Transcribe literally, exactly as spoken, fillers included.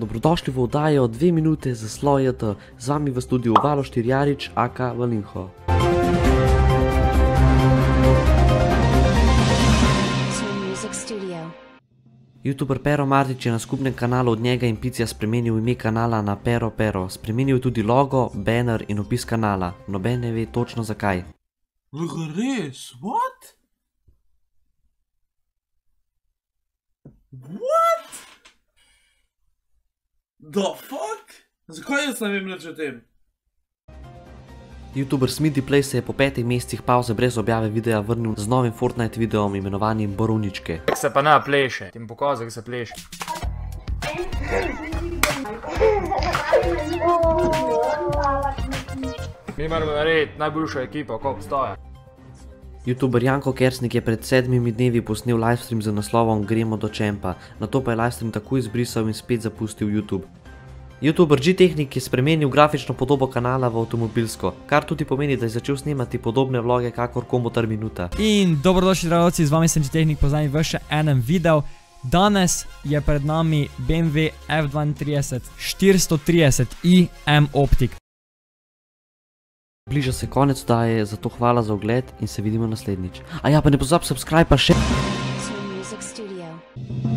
Dobrodošli v oddajo dve minute za Slojete, z vami v studiu Valo Štirjarič, aka Valinho. Youtuber Pero Martič je na skupnem kanalu od njega in Picija spremenil ime kanala na Pero Pero. Spremenil je tudi logo, banner in opis kanala. Noben ne ve točno zakaj. Res? What? What? The fuck? Zakaj jaz ne vem nič o tem? Youtuber Smithyplay se je po petih mesecih pauze brez objave videa vrnil z novim Fortnite videom imenovanim Borovničke. Kako se pa ne pleše, tim pokazal, kako se pleše. Mi moramo narediti najboljšo ekipo, ko obstaja. Youtuber Janko Kersnik je pred sedmimi dnevi posnel livestream z naslovom Gremo do čempa, nato pa je livestream takoj izbrisal in spet zapustil YouTube. Youtuber G-Technik je spremenil grafično podobo kanala v avtomobilsko, kar tudi pomeni, da je začel snemati podobne vloge kakor Komotar Minuta. In dobrodošli dragocci, z vami sem G-Technik, poznani v še enem videu. Danes je pred nami B M W F dvaintrideset štiristo trideset i M-Optik. Bliža se konec oddaje, zato hvala za ogled in se vidimo naslednjič. A ja, pa ne pozabi subscribe pa še...